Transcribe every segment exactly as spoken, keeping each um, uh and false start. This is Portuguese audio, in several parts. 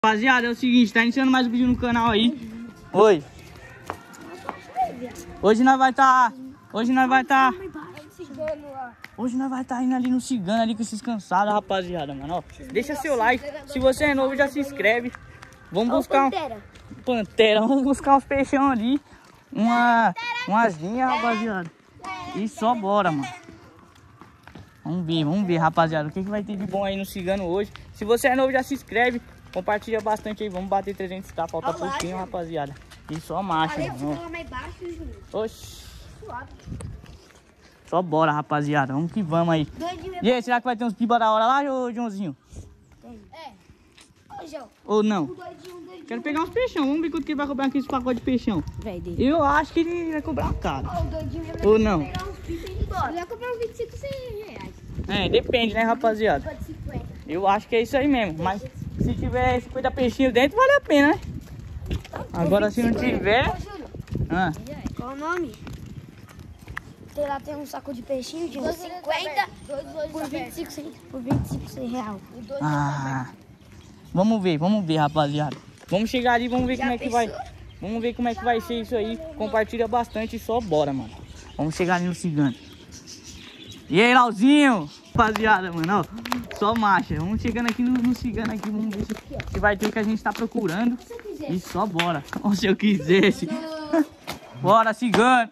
Rapaziada, é o seguinte, tá iniciando mais um vídeo no canal aí. Oi. Hoje nós vai tá... Hoje nós vai tá... Hoje nós vai tá indo ali no cigano, ali com esses cansados, rapaziada, mano. Ó, deixa seu like. Se você é novo, já se inscreve. Vamos buscar um... Pantera. Vamos buscar uns peixão ali. Uma... Umas linhas, rapaziada. E só bora, mano. Vamos ver, vamos ver, rapaziada. O que, que vai ter de bom aí no cigano hoje. Se você é novo, já se inscreve. Compartilha bastante aí, vamos bater trezentos k, falta pouquinho, rapaziada. E só marcha, mano. Oxi. Só bora, rapaziada, vamos que vamos aí. E aí, será que vai ter uns piba da hora lá, ô Joãozinho? É. Ô, João. Ou não? Quero pegar uns peixão, vamos ver quanto que ele vai cobrar aqui esse pacote de peixão. Dele. Eu acho que ele vai cobrar caro. Ou não? Ele vai comprar uns vinte e cinco reais. É, depende, né, rapaziada? Eu acho que é isso aí mesmo, mas... Se tiver cinquenta peixinhos dentro, vale a pena, né? Agora se não tiver... Ah. Qual o nome? Tem lá, tem um saco de peixinho de uns cinquenta por vinte e cinco, por vinte e cinco reais. Ah. Vamos ver, vamos ver, rapaziada. Vamos chegar ali, vamos ver como é que vai... Vamos ver como é que vai ser isso aí. Compartilha bastante e só bora, mano. Vamos chegar ali no cigano. E aí, Lauzinho? Rapaziada, mano, ó. Só marcha. Vamos chegando aqui no, no cigano aqui. Vamos ver se, se vai ter o que a gente tá procurando. E só bora. Ou se eu quisesse. Bora, cigano.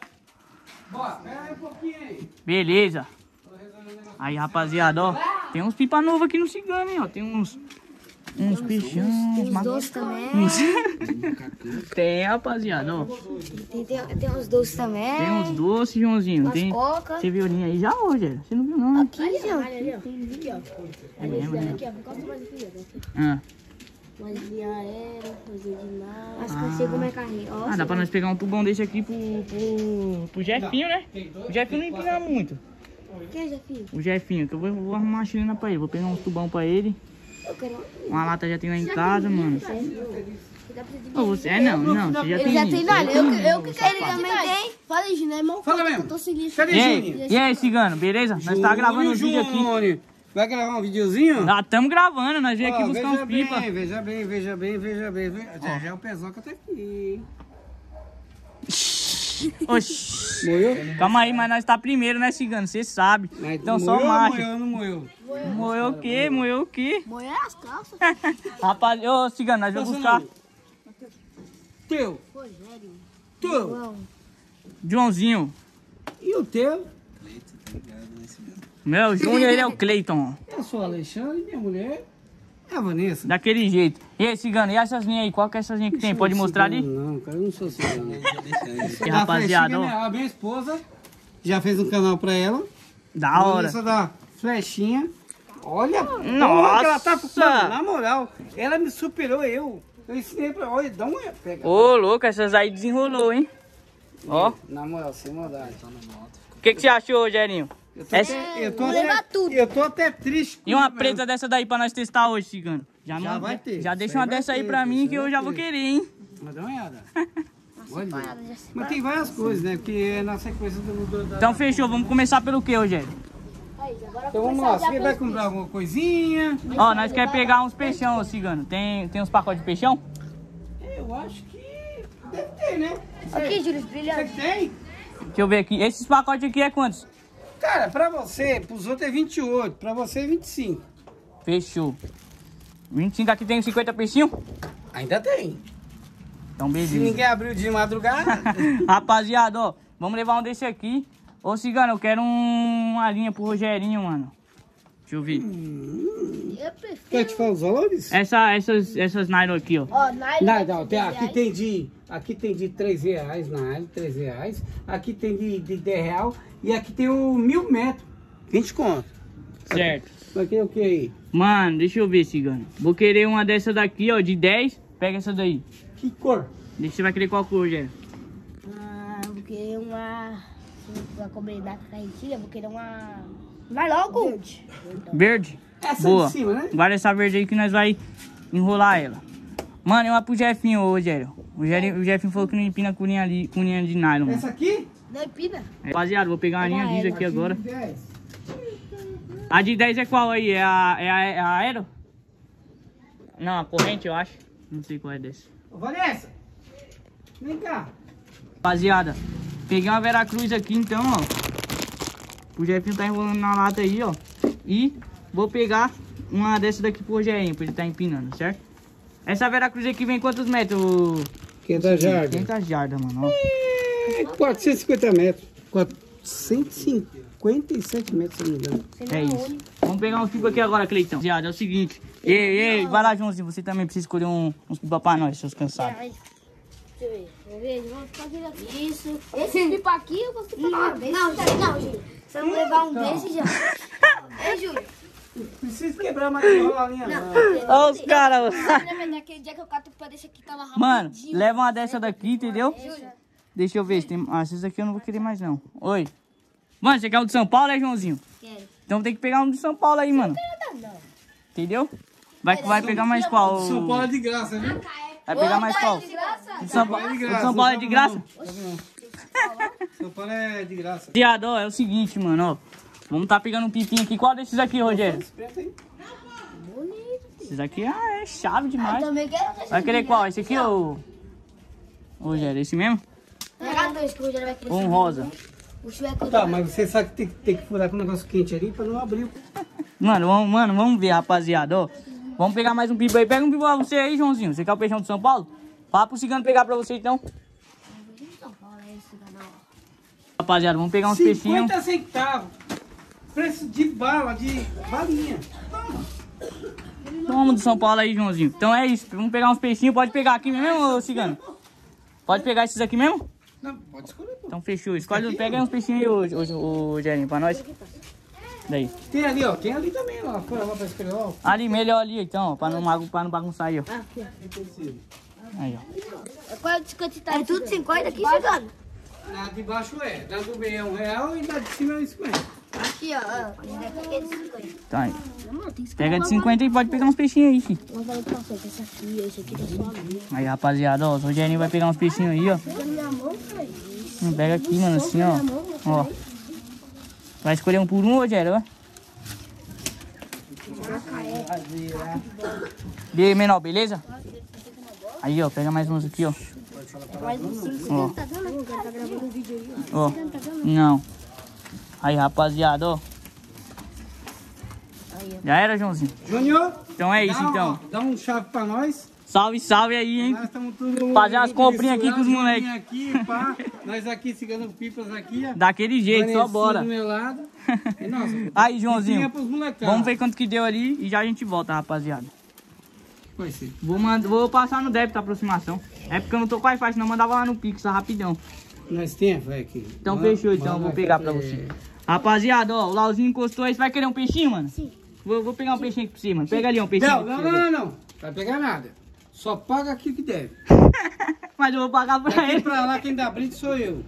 Beleza. Aí, rapaziada, ó. Tem uns pipa novo aqui no cigano, hein, ó. Tem uns... Uns peixão. Tem uns doces também. Tem, rapaziada, ó. Tem, tem, tem uns doces também. Tem uns doces, Joãozinho. Umas Tem... coca. Você viu a linha aí já hoje? Você não viu, não, né? Aqui, João. É mesmo, né? Aqui, ó. Encosta mais aqui, ó. Ah. Mais de aéreo, coisa de mar. As coisas como é carrinho. Ah, dá pra nós pegar um tubão desse aqui pro, pro, pro Jefinho, né? O Jefinho não empina muito. Quem é Jefinho? O Jefinho, que eu vou, vou arrumar uma chilena pra ele. Vou pegar uns tubão pra ele. Eu quero... Uma lata já tem lá em casa, mano. Ô, você é não, não, você já Ele tem. já tem nada. Eu, eu que quero também tem. Fala aí, Júnior, irmão. Fala mesmo. Eu tô seguindo. Cadê E aí, Júnior? e aí, cigano, beleza? Nós tá gravando um vídeo aqui. Júnior. Vai gravar um videozinho? Já estamos gravando, nós viemos aqui Ó, buscar veja uns pipa. bem, veja bem, veja bem, veja bem. Já, já o pesoca tá aqui. Oxi. Moeu? Calma aí, mas nós tá primeiro, né, cigano? Você sabe. Mas Então moeu só ou marcha. Moeu, não moeu? Moeu o quê? Moeu o quê? Moer as calças. Rapaz, ô cigano, nós vamos buscar. Teu. Rogério. Teu. Joãozinho. E o teu? Meu, Júnior, ele é o Cleiton. Eu sou o Alexandre, minha mulher é a Vanessa. Daquele jeito. E aí, cigano, e essas linhas aí? Qual que é essas linhas que tem? Pode mostrar ali? Não, cara, eu não sou cigano. E rapaziada, A flechinha, ó. né? A minha esposa já fez um canal pra ela. Da hora. Essa da flechinha. Olha, Nossa. que ela tá... Mano, na moral, ela me superou eu. Eu ensinei pra... Olha, dá uma... Pega. Ô, louco, essas aí desenrolou, hein? Ó. Na moral, sem maldade. O que, que você achou, Rogerinho? Eu tô, Essa- até, eu, tô Leva até, tudo. eu tô até triste. E uma com- preta dessa daí pra nós testar hoje, cigano? Já, Já não- vai ter. Já Isso deixa aí uma vai dessa aí ter, pra mim isso que aí eu vai já vou ter. querer, hein? Mas dá uma olhada. Olha. Parada já se- Mas tem várias coisas, né? Porque é na sequência do... do da... Então fechou, vamos começar pelo que, Rogério? Aí, agora Então vamos lá, você vai comprar alguma coisinha? Ó, nós quer pegar uns peixão, ô, cigano. Tem, tem uns pacotes de peixão? Eu acho que deve ter, né? Aqui, Júlio, Você brilhante. que tem? Deixa eu ver aqui. Esses pacotes aqui é quantos? Cara, pra você, pros outros é vinte e oito, pra você é vinte e cinco. Fechou. vinte e cinco aqui tem cinquenta peixinhos? Ainda tem. Então Se beleza. ninguém abriu de madrugada... Rapaziada, ó, vamos levar um desse aqui. Ô, cigano, eu quero um, uma linha pro Rogerinho, mano. Deixa eu ver. Eu prefiro. Quer te falar os valores? Essa, essas, essas nylon aqui, ó. Ó, nylon. Não, não, tem, aqui tem de... Aqui tem de três reais na área, três reais. Aqui tem de, de dez real. E aqui tem o mil metros. vinte conto. Certo. Aqui é o que aí? Mano, deixa eu ver, cigano. Vou querer uma dessa daqui, ó, de dez. Pega essa daí. Que cor? Deixa você vai querer qual cor, Rogério? Ah, vou querer uma... Pra comunidade da Carretilha, vou querer uma... Vai logo! Verde. Verde? Essa Boa. de cima, né? Guarda essa verde aí que nós vai enrolar ela. Mano, e uma pro Jefinho, ô, Rogério. O, Jefinho, o Jefinho falou que não empina com linha, ali, com linha de nylon, mano. Essa aqui? Não empina. Rapaziada, vou pegar uma linha lisa aqui agora. de dez. A de dez é qual aí? É a, é a, é a Aero? Não, a corrente eu acho. Não sei qual é desse. Ô, Vanessa, vem cá. Rapaziada, peguei uma Veracruz aqui então, ó. O Jefinho tá enrolando na lata aí, ó. E vou pegar uma dessa daqui pro Rogerinho, pra ele tá empinando, certo? Essa Veracruz aqui vem quantos metros? quinhentas jardas. quinhentas jardas, mano, ó. É quatrocentos e cinquenta metros. quatrocentos e cinquenta e sete metros, se não me engano. É isso. Vamos pegar uns pipa aqui agora, Cleitão. Rapaziada, é o seguinte. Ei, ei, vai lá, Joãozinho. Você também precisa escolher um, uns pipa pra nós, seus cansados. Deixa eu ver. Vou ver. Vamos fazer aqui. Isso. Esse pipa aqui eu consigo pegar. Não, não, não, Júlio. Se eu não levar um desse já. Ei, Júlio. Precisa quebrar mais a linha. Olha os caras. Naquele dia que eu cato pra desse aqui tava rapidinho. Mano, leva uma dessa daqui, entendeu? Deixa eu ver se tem... Ah, essas aqui eu não vou querer mais, não. Oi. Mano, você quer um de São Paulo, né, Joãozinho? Quero. Então tem que pegar um de São Paulo aí, mano. Entendeu? Vai, vai pegar mais qual? São Paulo é de graça, viu? Vai pegar mais qual? O de São Paulo, o de São Paulo é de graça? São Paulo é de graça. Viado, ó, é o seguinte, mano, ó. Vamos tá pegando um pipinho aqui. Qual desses aqui, Rogério? Esses aqui ah, é chave demais. Vai querer qual? Esse aqui ou... Rogério, esse mesmo? Pegar dois que o Rogério vai querer. Ou um rosa? O chuveco. Tá, mas você sabe que tem, tem que furar com um negócio quente ali pra não abrir. Mano, vamos, mano, vamos ver, rapaziada, ó. Vamos pegar mais um pipa aí. Pega um pipa pra você aí, Joãozinho. Você quer o peixão de São Paulo? Fala pro cigano pegar pra você, então. Rapaziada, vamos pegar uns peixinhos. cinquenta centavos. Preço de bala, de balinha. Toma de São Paulo aí, Joãozinho. Então é isso. Vamos pegar uns peixinhos. Pode pegar aqui mesmo, ô cigano? Pode pegar esses aqui mesmo? Não, pode escolher. Pô. Então fechou. Escolhe, pega aí uns peixinhos aí, ô, ô, ô Gerinho, pra nós. Daí. Tem ali, ó. Tem ali também, ó. Foi lá pra escolher, ó. Ali, melhor ali, então, ó. Pra não, pra não bagunçar aí, ó. Aí, ó. Qual é o desconto? É tudo cinquenta aqui, cigano? Na de baixo é. Da do meio é um real e da de cima é cinquenta. Aqui, ó. Aqui é de cinquenta. Tá aí. Pega de cinquenta e pode pegar uns peixinhos aí, filho. Vamos falar pra você. Esse aqui, esse aqui tá só ali. Aí, rapaziada, ó. O Rogerinho vai pegar uns peixinhos aí, ó. Pega na minha mão, cara. Não pega aqui, mano, assim, ó. Ó. Vai escolher um por um, Rogério, ó. E aí, menor, beleza? Aí, ó, pega mais uns aqui, ó. Mais uns cinco. Tá vendo? O cara tá gravando um vídeo aí, ó. Ó. Não. Aí, rapaziada, ó. Já era, Joãozinho? Júnior. Então é isso, dá, então. Ó, dá um chave pra nós. Salve, salve aí, hein? Nós estamos tudo... Fazer umas comprinhas aqui com os moleques. Aqui, pá. Nós aqui, cigando pipas aqui, ó. Daquele jeito, só bora. Do meu lado. E, nossa, aí, Joãozinho, vamos ver quanto que deu ali e já a gente volta, rapaziada. Vai ser. Vou, mand... Vou passar no débito a aproximação. É porque eu não tô com Wi-Fi, senão eu mandava lá no Pix, rapidão. Nós temos, vai aqui. Então manda, fechou, então eu vou pegar pra você. Rapaziada, ó, o Lauzinho encostou aí. Você vai querer um peixinho, mano? Sim. Vou, vou pegar um peixinho aqui pra você, mano. Pega ali um peixinho. Não, não, não, não. Vai pegar nada. Só paga aqui o que deve. Mas eu vou pagar pra Daqui ele. pra lá quem dá brinde sou eu.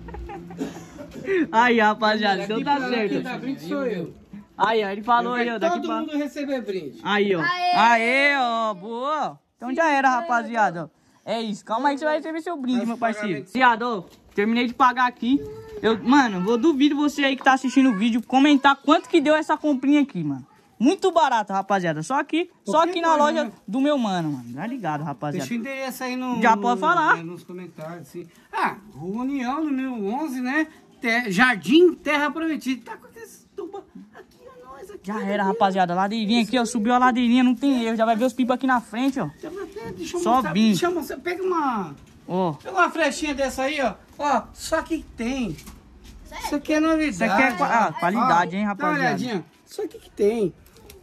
Aí, rapaziada, Daqui então tá pra lá quem dá certo. brinde sou eu. Aí, ó, ele falou aí, ó. Daqui Todo pra... mundo receber brinde. Aí, ó. Aê, Aê ó. Boa. Então já era, rapaziada, ó. É isso. Calma aí que você vai receber seu brinde, meu parceiro. Rapaziada, ó. Terminei de pagar aqui. Eu, mano, vou duvido você aí que tá assistindo o vídeo comentar quanto que deu essa comprinha aqui, mano. Muito barato, rapaziada. Só aqui, só aqui na loja né? do meu mano, mano. Tá ligado, rapaziada. Deixa o endereço aí no... Já pode falar. Né, nos comentários, assim. Ah, Rua União, número onze, né? Ter, Jardim Terra Prometida. Tá com esse tuba aqui, ó, nós aqui. Já era, rapaziada. Ladeirinha aqui, ó. Subiu a ladeirinha, não tem erro. Já vai ver os pipas aqui na frente, ó. Deixa eu só mostrar, bim. deixa eu mostrar. Pega uma... Ó. Pega uma flechinha dessa aí, ó. Ó, só que tem. Isso aqui é novidade. Isso aqui é ah, qualidade, ó, hein, rapaziada. Dá uma olhadinha. Isso aqui que tem.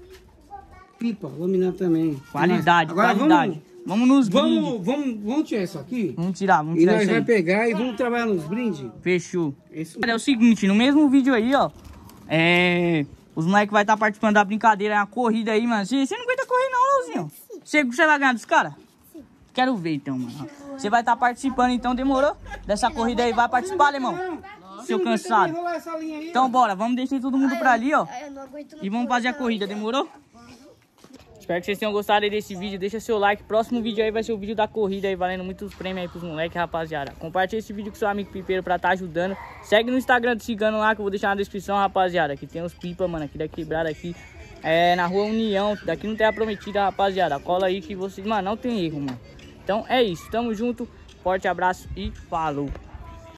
Pipa, laminado também. Qualidade, agora qualidade. Vamos, vamos nos brindes. Vamos, vamos, vamos tirar isso aqui? Vamos tirar, vamos e tirar nós isso vai aí. pegar e vamos trabalhar nos brindes. Fechou. Isso. É o seguinte, no mesmo vídeo aí, ó. É... Os moleques vão estar participando da brincadeira, é uma corrida aí, mano. Você não aguenta correr não, Lauzinho. Você, você vai ganhar dos caras? Sim. Quero ver então, mano. Você vai estar participando então, demorou? Dessa corrida aí, vai participar, alemão? Seu cansado. Então bora, vamos deixar todo mundo pra ali, ó. E vamos fazer a corrida, demorou? Espero que vocês tenham gostado aí desse vídeo. Deixa seu like. Próximo vídeo aí vai ser o vídeo da corrida aí, valendo muitos prêmios aí pros moleques, rapaziada. Compartilha esse vídeo com seu amigo pipeiro pra tá ajudando. Segue no Instagram do Cigano lá, que eu vou deixar na descrição, rapaziada. Que tem os pipa, mano, aqui da quebrada aqui. É na Rua União, daqui no Terra Prometida, rapaziada. Cola aí que vocês, mano, não tem erro, mano. Então é isso, tamo junto, forte abraço e falou.